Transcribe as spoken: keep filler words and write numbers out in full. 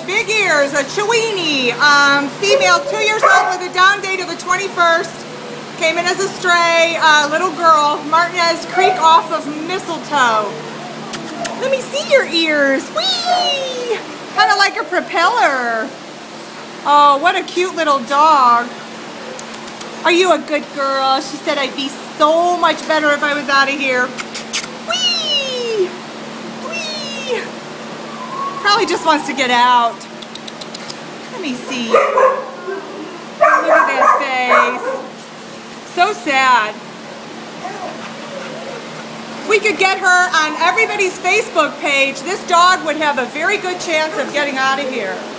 big ears, a Chiweenie, um, female, two years old with a down date of the twenty-first. Came in as a stray, uh, little girl, Martinez Creek off of Mistletoe. Let me see your ears. Whee! Kind of like a propeller. Oh, what a cute little dog. Are you a good girl? She said I'd be so much better if I was out of here. Whee! Whee! Probably just wants to get out. Let me see. Look at that face. So sad. If we could get her on everybody's Facebook page, this dog would have a very good chance of getting out of here.